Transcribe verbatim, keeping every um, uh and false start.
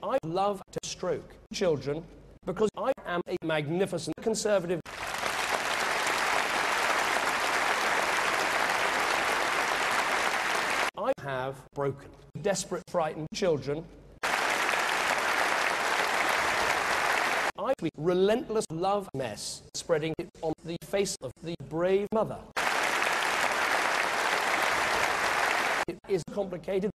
I love to stroke children because I am a magnificent conservative. I have broken, desperate, frightened children. I have relentless love mess spreading it on the face of the brave mother. It is complicated.